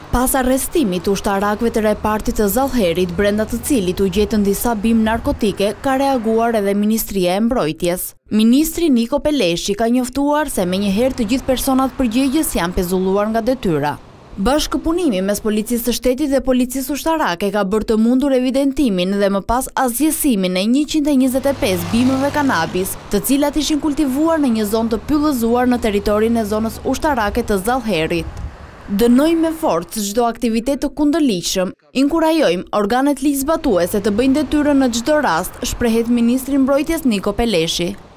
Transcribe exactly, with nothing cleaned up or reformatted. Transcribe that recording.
Pas arrestimit të ushtarakëve të repartit të Zallherit, brenda të cilit u gjetën disa bimë narkotike, ka reaguar edhe Ministria e Mbrojtjes. Ministri Niko Peleshi ka njoftuar se menjëherë të gjithë personat përgjegjës janë pezulluar nga detyra. Bashkëpunimi mes policisë së shtetit dhe policisë ushtarake ka bërë të mundur evidentimin dhe më pas asgjësimin e njëqind e njëzet e pesë bimëve kanabis, të cilat ishin kultivuar në një zonë të pyllëzuar në territorin e zonës ushtarake të Zallherit. Dënojmë me forcë çdo aktivitet të kundërligjshëm, inkurajojmë organet ligjzbatuese të bëjnë detyrën në çdo rast, shprehet Ministri i Mbrojtjes Niko Peleshi.